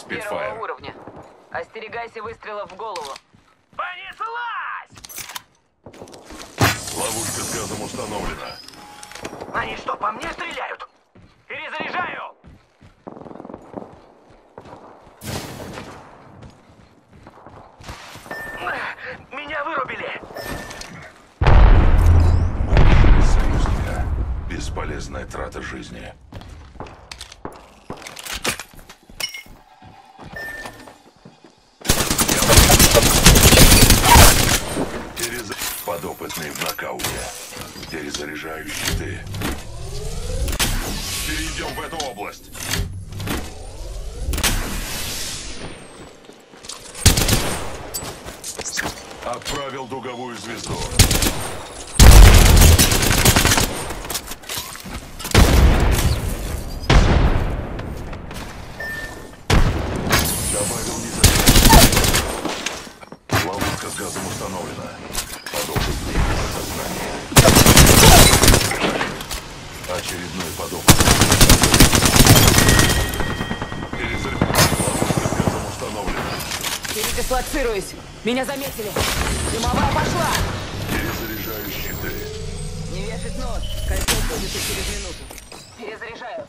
первого уровня. Остерегайся выстрелов в голову. Понеслась! Ловушка с газом установлена. Они что, по мне стреляют? Перезаряжаю! Меня вырубили! Союзника. Бесполезная трата жизни. Подопытный в нокауте. Перезаряжаю щиты. Перейдем в эту область. Отправил дуговую звезду. Добавил независимость. Ловушка с газом установлена. Подопытный в сознании. Очередной подопытный. Ловушка с газом установлена. Передислоцируюсь. Меня заметили. Дымовая пошла. Перезаряжаю щиты. Не вешать нос. Кольцо сходится через минуту. Перезаряжаю.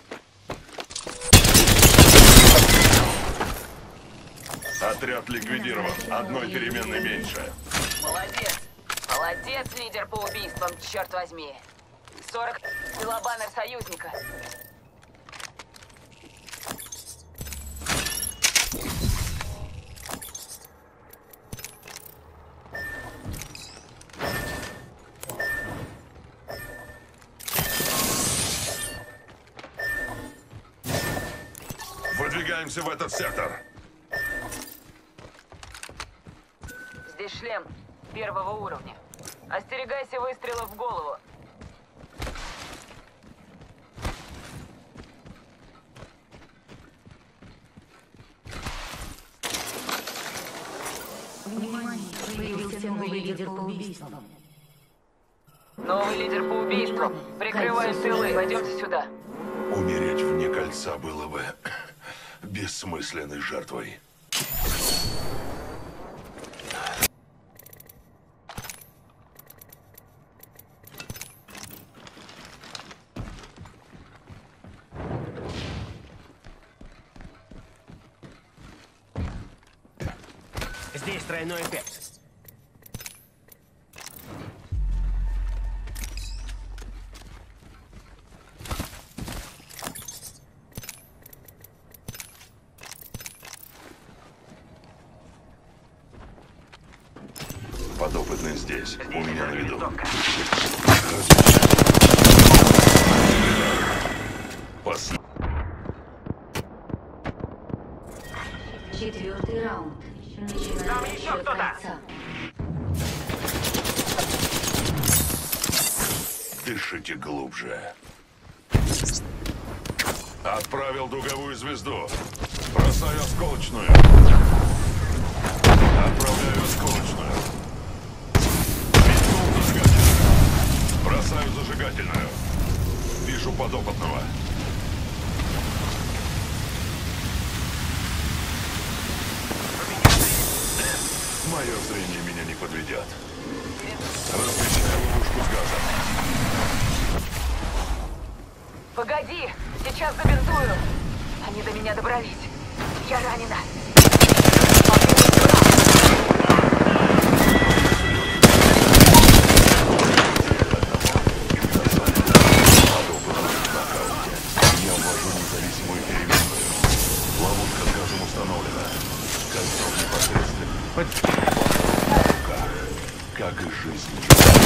Отряд ликвидирован. Одной переменной меньше. Молодец. Молодец, лидер по убийствам, черт возьми. 40 килобаннер союзника. Выдвигаемся в этот сектор. Здесь шлем первого уровня. Остерегайся выстрелов в голову. Внимание, появился новый лидер по убийствам. Новый лидер по убийствам. Прикрываю тылы. Пойдемте сюда. Умереть вне кольца было бы бессмысленной жертвой. Здесь тройной эффект. Подопытный здесь. У меня на виду. Четвертый раунд. Там еще кто-то! Дышите глубже. Отправил дуговую звезду. Бросаю осколочную. Отправляю осколочную. Метнул зажигательную. Бросаю зажигательную. Вижу подопытного. Мое зрение меня не подведет. Размещаю ловушку с газом. Погоди, сейчас забинтую. Они до меня добрались. Я ранена. Я ввожу независимую переменную. Ловушка с газом установлена. Кольцо непосредственно. Как и жизнь.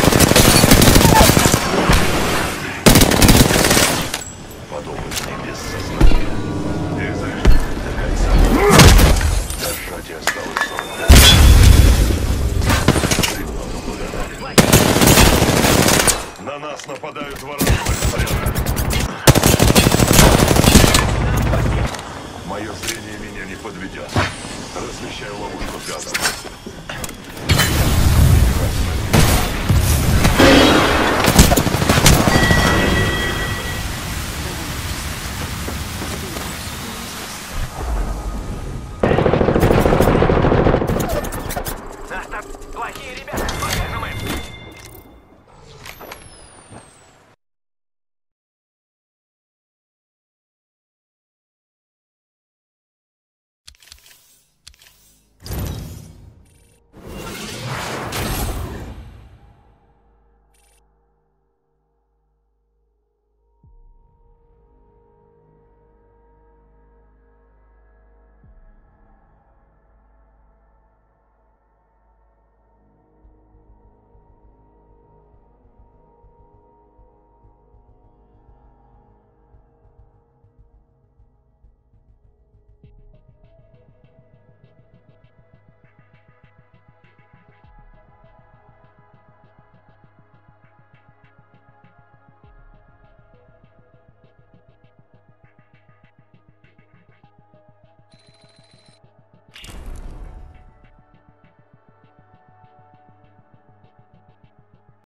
Подопытный без сознания. Перезаряжение до кольца. До сжатия осталось 40. На нас нападают вооруженные снаряды. Мое зрение меня не подведет. Размещаю ловушку с газом.